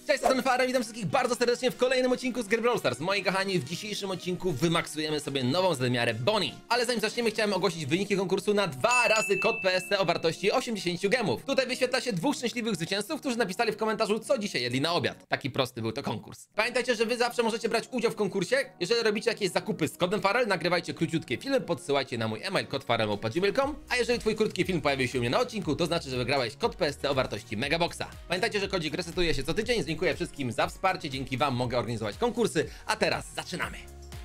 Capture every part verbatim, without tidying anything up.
Cześć, jestem Farem, witam wszystkich bardzo serdecznie w kolejnym odcinku z gry Brawl Stars. Moi kochani, w dzisiejszym odcinku wymaksujemy sobie nową zadymiarę Bonnie. Ale zanim zaczniemy, chciałem ogłosić wyniki konkursu na dwa razy kod P S C o wartości osiemdziesiąt gemów. Tutaj wyświetla się dwóch szczęśliwych zwycięzców, którzy napisali w komentarzu, co dzisiaj jedli na obiad. Taki prosty był to konkurs. Pamiętajcie, że wy zawsze możecie brać udział w konkursie. Jeżeli robicie jakieś zakupy z kodem Farel, nagrywajcie króciutkie filmy, podsyłajcie na mój e-mail kod farel małpa gmail kropka com. A jeżeli twój krótki film pojawił się u mnie na odcinku, to znaczy, że wygrałeś kod P S C o wartości Megaboxa. Pamiętajcie, że kodzik resetuje się co tydzień. Dziękuję wszystkim za wsparcie, dzięki wam mogę organizować konkursy, a teraz zaczynamy!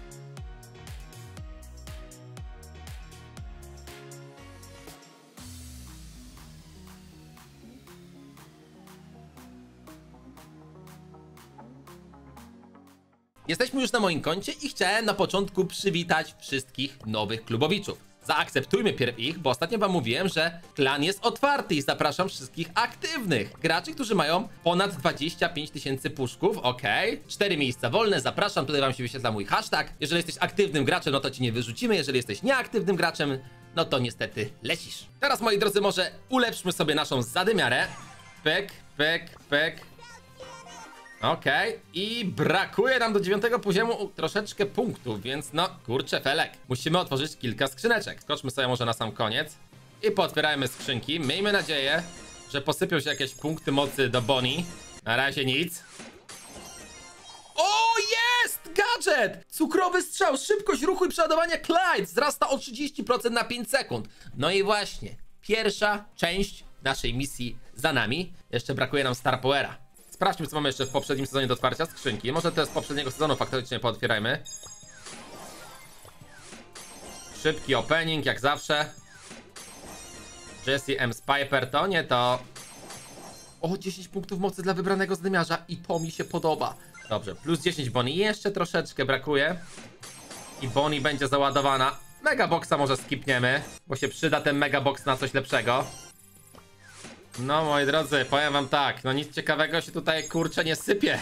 Jesteśmy już na moim koncie i chciałem na początku przywitać wszystkich nowych klubowiczów. Zaakceptujmy pierw ich, bo ostatnio wam mówiłem, że klan jest otwarty i zapraszam wszystkich aktywnych graczy, którzy mają ponad dwadzieścia pięć tysięcy puszków, okej. Okay. Cztery miejsca wolne, zapraszam, tutaj wam się wyświetla mój hashtag. Jeżeli jesteś aktywnym graczem, no to ci nie wyrzucimy, jeżeli jesteś nieaktywnym graczem, no to niestety lecisz. Teraz, moi drodzy, może ulepszmy sobie naszą zadymiarę. Pyk, pyk, pyk. Okej, okay. I brakuje nam do dziewiątego poziomu troszeczkę punktów, więc no, kurczę felek. Musimy otworzyć kilka skrzyneczek. Skoczmy sobie może na sam koniec i pootwierajmy skrzynki. Miejmy nadzieję, że posypią się jakieś punkty mocy do Bonnie. Na razie nic. O, jest! Gadżet! Cukrowy strzał, szybkość ruchu i przeładowania Clyde wzrasta o trzydzieści procent na pięć sekund. No i właśnie, pierwsza część naszej misji za nami. Jeszcze brakuje nam Star Powera. Sprawdźmy, co mamy jeszcze w poprzednim sezonie do otwarcia skrzynki. Może też z poprzedniego sezonu faktycznie pootwierajmy. Szybki opening, jak zawsze. Jessie M. Piper, to nie to. O, dziesięć punktów mocy dla wybranego zadymiarza i to mi się podoba. Dobrze, plus dziesięć Bonnie. Jeszcze troszeczkę brakuje. I Bonnie będzie załadowana. Megaboxa może skipniemy, bo się przyda ten Megabox na coś lepszego. No, moi drodzy, powiem wam tak, no nic ciekawego się tutaj, kurczę, nie sypie.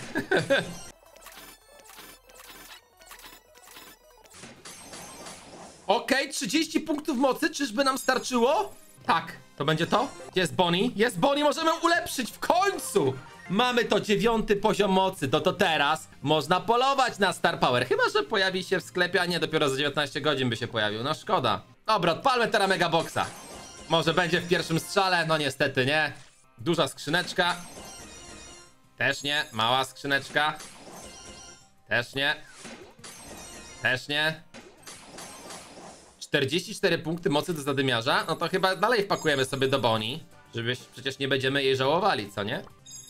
Okej, okay, trzydzieści punktów mocy, czyżby nam starczyło? Tak, to będzie to? Gdzie jest Bonnie? Jest Bonnie, możemy ulepszyć w końcu! Mamy to dziewiąty poziom mocy, to to teraz można polować na Star Power. Chyba że pojawi się w sklepie, a nie, dopiero za dziewiętnaście godzin by się pojawił, no szkoda. Dobra, odpalmy teraz Megaboxa. Może będzie w pierwszym strzale, no niestety nie. Duża skrzyneczka. Też nie, mała skrzyneczka. Też nie. Też nie. czterdzieści cztery punkty mocy do zadymiarza. No to chyba dalej wpakujemy sobie do Bonnie, żeby przecież nie będziemy jej żałowali, co nie?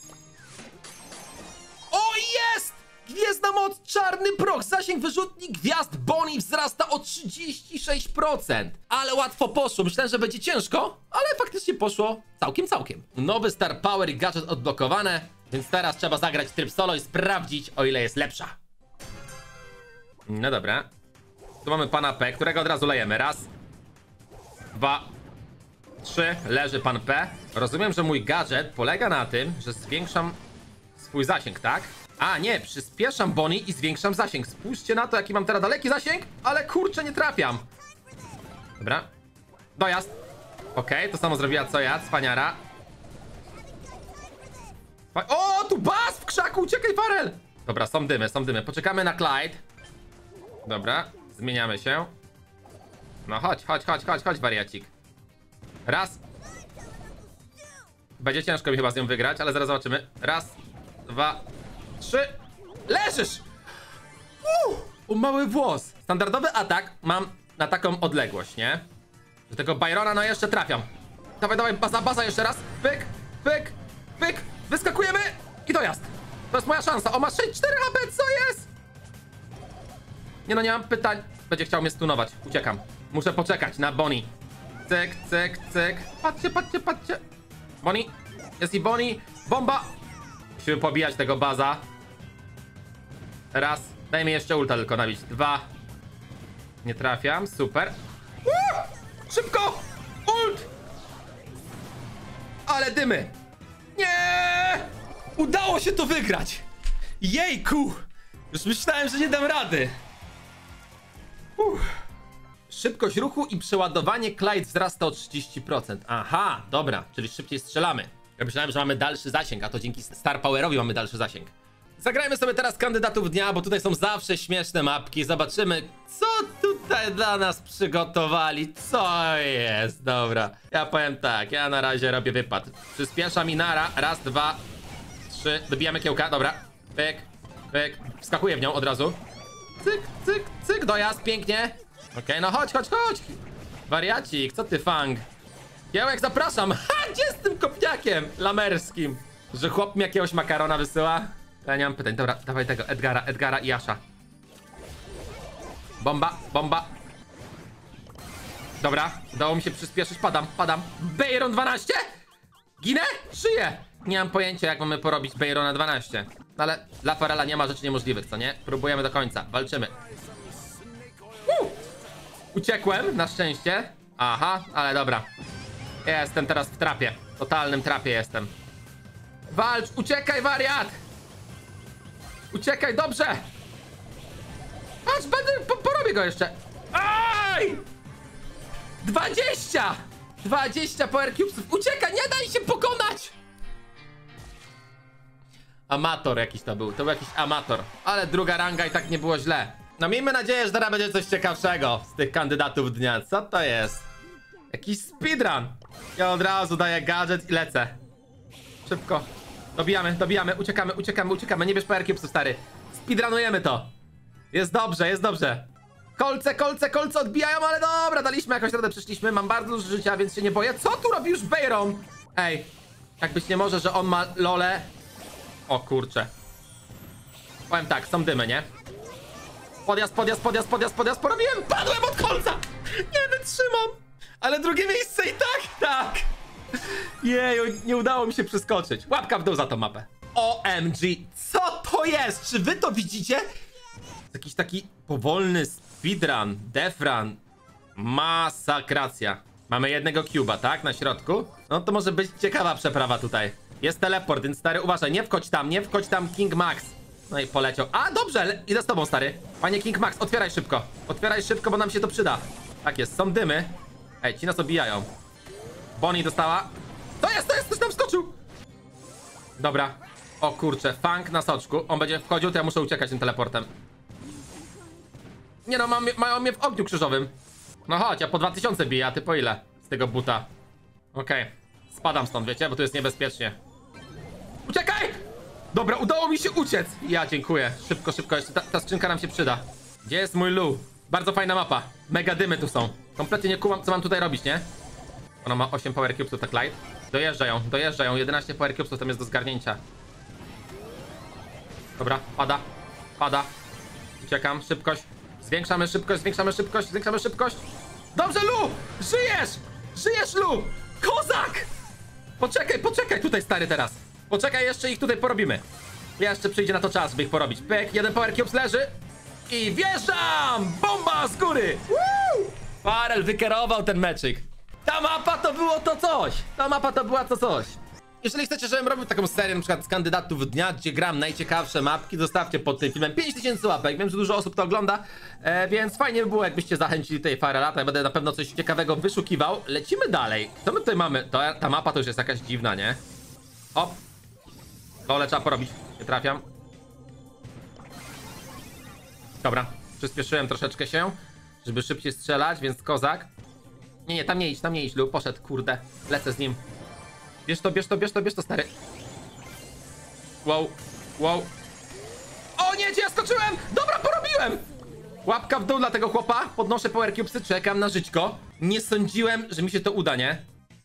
O, jest! Gwiezdna moc, czarny proch, zasięg wyrzutni gwiazd Bonnie wzrasta o trzydzieści sześć procent. Ale łatwo poszło, myślałem, że będzie ciężko, ale faktycznie poszło całkiem, całkiem. Nowy Star Power i gadżet odblokowane, więc teraz trzeba zagrać tryb solo i sprawdzić, o ile jest lepsza. No dobra. Tu mamy pana P, którego od razu lejemy. Raz, dwa, trzy, leży pan P. Rozumiem, że mój gadżet polega na tym, że zwiększam swój zasięg, tak? A nie, przyspieszam Bonnie i zwiększam zasięg. Spójrzcie na to, jaki mam teraz daleki zasięg, ale kurczę, nie trafiam. Dobra. Dojazd. Okej, okay, to samo zrobiła co ja, cwaniara. O, tu bas w krzaku, uciekaj, Farel. Dobra, są dymy, są dymy. Poczekamy na Clyde. Dobra, zmieniamy się. No chodź, chodź, chodź, chodź, chodź, wariacik. Raz. Będzie ciężko mi chyba z nią wygrać, ale zaraz zobaczymy. Raz, dwa, trzy. Leżysz! Uuu, o, mały włos. Standardowy atak mam na taką odległość, nie? Do tego Byrona no jeszcze trafiam. Dawaj, dawaj, baza, baza jeszcze raz. Pyk, pyk, pyk. Wyskakujemy i dojazd. To jest moja szansa. O, ma sześć cztery H P, co jest? Nie no, nie mam pytań. Będzie chciał mnie stunować. Uciekam. Muszę poczekać na Bonnie. Cyk, cyk, cyk. Patrzcie, patrzcie, patrzcie. Bonnie. Jest i Bonnie. Bomba. Musimy pobijać tego baza. Raz. Daj mi jeszcze ulta tylko nabić. Dwa. Nie trafiam. Super. Uuu! Szybko! Ult! Ale dymy. Nie! Udało się to wygrać. Jejku! Już myślałem, że nie dam rady. Uff. Szybkość ruchu i przeładowanie Clyde wzrasta o trzydzieści procent. Aha, dobra, czyli szybciej strzelamy. Ja myślałem, że mamy dalszy zasięg, a to dzięki Star Powerowi mamy dalszy zasięg. Zagrajmy sobie teraz kandydatów dnia, bo tutaj są zawsze śmieszne mapki. Zobaczymy, co tutaj dla nas przygotowali. Co jest? Dobra. Ja powiem tak, ja na razie robię wypad. Przyspiesza mi nara. Raz, dwa, trzy. Dobijamy kiełka, dobra. Pyk, pyk. Wskakuję w nią od razu. Cyk, cyk, cyk. Dojazd, pięknie. Okej, okay, no chodź, chodź, chodź. Wariacik, co ty, Fang? Kiełek, zapraszam. Ha, gdzie z tym kopniakiem lamerskim? Że chłop mi jakiegoś makarona wysyła? Ja nie mam pytań. Dobra, dawaj tego Edgara, Edgara i Asha. Bomba, bomba. Dobra, udało mi się przyspieszyć. Padam, padam. Bayron dwanaście? Ginę? Żyję. Nie mam pojęcia, jak mamy porobić Bayrona dwanaście. Ale dla Farela nie ma rzeczy niemożliwych, co nie? Próbujemy do końca, walczymy. Uh! Uciekłem, na szczęście. Aha, ale dobra. Jestem teraz w trapie. Totalnym trapie jestem. Walcz, uciekaj, wariat! Uciekaj, dobrze! Patrz, będę, po, porobię go jeszcze. Aj! dwadzieścia! dwadzieścia power cubesów. Uciekaj, nie daj się pokonać! Amator jakiś to był. To był jakiś amator. Ale druga ranga i tak nie było źle. No miejmy nadzieję, że teraz będzie coś ciekawszego z tych kandydatów dnia. Co to jest? Jakiś speedrun. Ja od razu daję gadżet i lecę. Szybko. Dobijamy, dobijamy, uciekamy, uciekamy, uciekamy. Nie bierz power cubesów, stary. Speedrunujemy to. Jest dobrze, jest dobrze. Kolce, kolce, kolce odbijają, ale dobra, daliśmy jakoś radę, przyszliśmy. Mam bardzo dużo życia, więc się nie boję. Co tu robi już Bayron? Ej, tak być nie może, że on ma lole. O kurczę. Powiem tak, są dymy, nie? Podjazd, podjazd, podjazd, podjazd, podjazd. Porobiłem, padłem od kolca. Nie wytrzymam. Ale drugie miejsce i tak, tak. Jeju, nie udało mi się przeskoczyć. Łapka w dół za tą mapę. O M G, co to jest? Czy wy to widzicie? Jakiś taki powolny speedrun, defrun. Masakracja. Mamy jednego cuba, tak? Na środku. No to może być ciekawa przeprawa tutaj. Jest teleport, więc stary, uważaj, nie wchodź tam, nie wchodź tam, King Max. No i poleciał. A, dobrze, idę z tobą, stary. Panie King Max, otwieraj szybko. Otwieraj szybko, bo nam się to przyda. Tak jest, są dymy. Ej, ci nas obijają. Bonnie dostała. To jest, to jest, ktoś tam wskoczył. Dobra. O kurczę, Fang na soczku. On będzie wchodził, to ja muszę uciekać tym teleportem. Nie no, mam, mają mnie w ogniu krzyżowym. No chodź, ja po dwa tysiące biję, a ty po ile? Z tego buta. Okej. Okay. Spadam stąd, wiecie, bo tu jest niebezpiecznie. Uciekaj! Dobra, udało mi się uciec. Ja dziękuję. Szybko, szybko, jeszcze ta, ta skrzynka nam się przyda. Gdzie jest mój Lu? Bardzo fajna mapa. Mega dymy tu są. Kompletnie nie kumam, co mam tutaj robić, nie? Ona ma osiem power cubesów, tak light. Dojeżdżają, dojeżdżają. jedenaście power cubesów tam jest do zgarnięcia. Dobra, pada. Pada. Uciekam, szybkość. Zwiększamy szybkość, zwiększamy szybkość, zwiększamy szybkość. Dobrze, Lu! Żyjesz! Żyjesz, Lu! Kozak! Poczekaj, poczekaj tutaj, stary, teraz. Poczekaj, jeszcze ich tutaj porobimy. Jeszcze przyjdzie na to czas, by ich porobić. Pyk, jeden power cubes leży. I wjeżdżam! Bomba z góry! Woo! Farel wykierował ten meczyk. Ta mapa to było to coś! Ta mapa to była to coś. Jeżeli chcecie, żebym robił taką serię na przykład z kandydatów dnia, gdzie gram najciekawsze mapki, zostawcie pod tym filmem pięć tysięcy łapek. Wiem, że dużo osób to ogląda, e, więc fajnie by było, jakbyście zachęcili tej Farela. To ja będę na pewno coś ciekawego wyszukiwał. Lecimy dalej. Co my tutaj mamy? To, ta mapa to już jest jakaś dziwna, nie? Hop. Dole trzeba porobić. Nie trafiam. Dobra. Przyspieszyłem troszeczkę się, żeby szybciej strzelać, więc kozak. Nie, nie, tam nie idź, tam nie idź, Lu. Poszedł, kurde. Lecę z nim. Bierz to, bierz to, bierz to, bierz to, stary. Wow, wow. O nie, gdzie ja skoczyłem? Dobra, porobiłem! Łapka w dół dla tego chłopa. Podnoszę power cubesy, czekam na żyćko. Nie sądziłem, że mi się to uda, nie?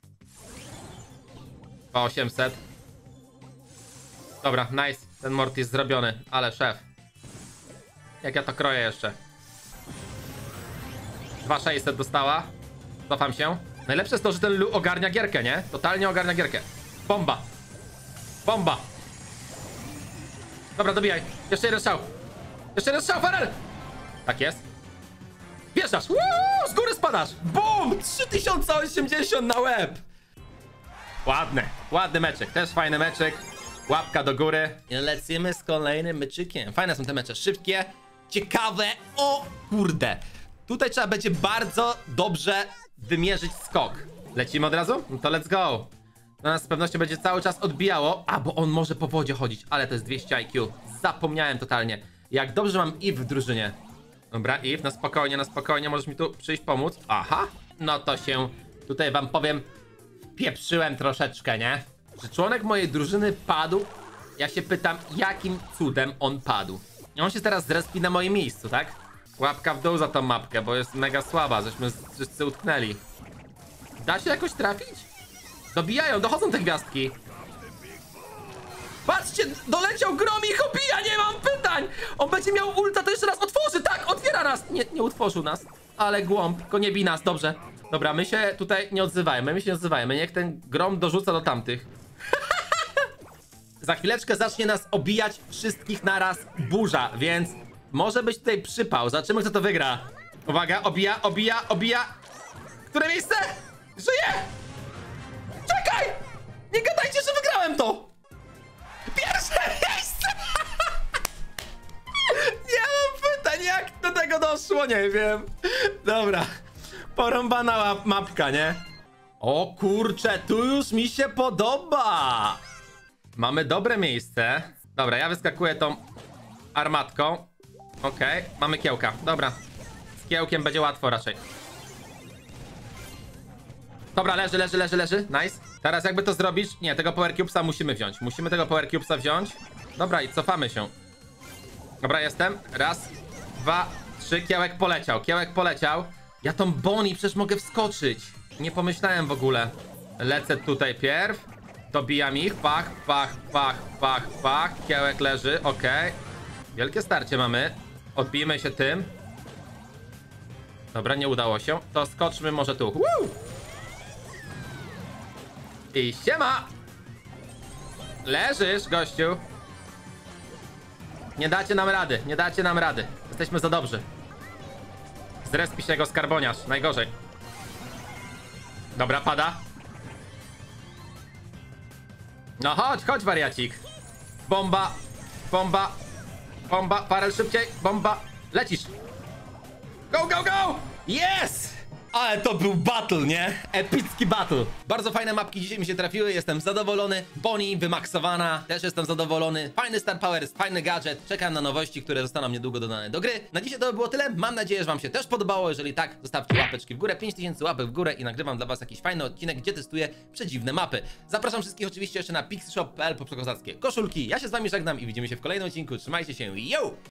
O, osiemset. Dobra, nice. Ten mort jest zrobiony, ale szef. Jak ja to kroję jeszcze. dwa tysiące sześćset dostała. Cofam się. Najlepsze jest to, że ten Lu ogarnia gierkę, nie? Totalnie ogarnia gierkę. Bomba. Bomba. Dobra, dobijaj. Jeszcze jeden strzał. Jeszcze jeden strzał, Farel! Tak jest. Wjeżdżasz. Uuu, z góry spadasz. Bum! trzy tysiące osiemdziesiąt na łeb. Ładny. Ładny meczek. Też fajny meczek. Łapka do góry. I lecimy z kolejnym meczykiem. Fajne są te mecze. Szybkie. Ciekawe. O kurde. Tutaj trzeba będzie bardzo dobrze wymierzyć skok. Lecimy od razu? No to let's go. To nas z pewnością będzie cały czas odbijało. A, bo on może po wodzie chodzić, ale to jest dwieście I Q. Zapomniałem totalnie. Jak dobrze mam Eve w drużynie. Dobra, Eve, na spokojnie, na spokojnie, możesz mi tu przyjść pomóc. Aha, no to się tutaj wam powiem, pieprzyłem troszeczkę, nie? Czy członek mojej drużyny padł? Ja się pytam, jakim cudem on padł. I on się teraz zrespi na moim miejscu, tak? Łapka w dół za tą mapkę, bo jest mega słaba, żeśmy wszyscy utknęli. Da się jakoś trafić? Dobijają, dochodzą te gwiazdki. Patrzcie, doleciał grom i ich obija, nie mam pytań! On będzie miał ulta, to jeszcze raz otworzy, tak, otwiera nas! Nie, nie utworzył nas, ale głąb, tylko nie bij nas, dobrze. Dobra, my się tutaj nie odzywajmy, my się nie odzywajmy, niech ten grom dorzuca do tamtych. Za chwileczkę zacznie nas obijać wszystkich naraz burza, więc może być tutaj przypał, zobaczymy kto to wygra. Uwaga, obija, obija, obija. Które miejsce? Żyje! Czekaj! Nie gadajcie, że wygrałem to! Pierwsze miejsce! Nie mam pytań, jak do tego doszło, nie wiem. Dobra, porąbana mapka, nie? O kurczę, tu już mi się podoba! Mamy dobre miejsce. Dobra, ja wyskakuję tą armatką. Okej, okay. Mamy kiełka, dobra. Z kiełkiem będzie łatwo raczej. Dobra, leży, leży, leży, leży, nice. Teraz jakby to zrobić? Nie, tego Power Cubesa musimy wziąć. Musimy tego Power Cubesa wziąć. Dobra, i cofamy się. Dobra, jestem. Raz, dwa, trzy. Kiełek poleciał, kiełek poleciał. Ja tą Bonnie przecież mogę wskoczyć. Nie pomyślałem w ogóle. Lecę tutaj pierw. Dobijam ich. Pach, pach, pach, pach, pach. Kiełek leży, okej. Okay. Wielkie starcie mamy. Odbijmy się tym. Dobra, nie udało się. To skoczmy może tu. Woo! I siema! Leżysz, gościu. Nie dacie nam rady, nie dacie nam rady. Jesteśmy za dobrzy. Zrespi się go skarboniarz, najgorzej. Dobra, pada. No chodź, chodź wariacik. Bomba, bomba, bomba, parę szybciej, bomba. Lecisz. Go, go, go! Yes! Ale to był battle, nie? Epicki battle. Bardzo fajne mapki dzisiaj mi się trafiły, jestem zadowolony. Bonnie wymaksowana, też jestem zadowolony. Fajny Star Powers, fajny gadżet. Czekam na nowości, które zostaną niedługo dodane do gry. Na dzisiaj to by było tyle. Mam nadzieję, że wam się też podobało. Jeżeli tak, zostawcie łapeczki w górę. pięć tysięcy łapek w górę i nagrywam dla was jakiś fajny odcinek, gdzie testuję przedziwne mapy. Zapraszam wszystkich oczywiście jeszcze na pixshop kropka p l po przekozackie koszulki. Ja się z wami żegnam i widzimy się w kolejnym odcinku. Trzymajcie się, yo!